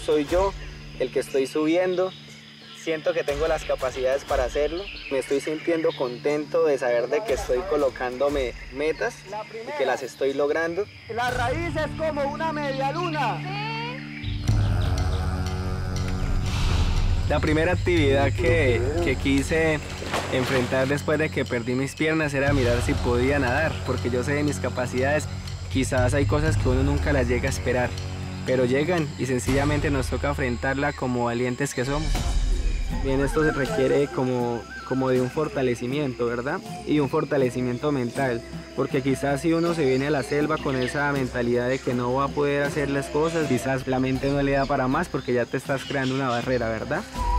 soy yo el que estoy subiendo. Siento que tengo las capacidades para hacerlo. Me estoy sintiendo contento de saber de que estoy colocándome metas y que las estoy logrando. La raíz es como una media luna. La primera actividad que quise enfrentar después de que perdí mis piernas era mirar si podía nadar, porque yo sé de mis capacidades. Quizás hay cosas que uno nunca las llega a esperar, pero llegan y sencillamente nos toca enfrentarla como valientes que somos. Bien, esto se requiere como de un fortalecimiento, ¿verdad? Y un fortalecimiento mental, porque quizás si uno se viene a la selva con esa mentalidad de que no va a poder hacer las cosas, quizás la mente no le da para más porque ya te estás creando una barrera, ¿verdad?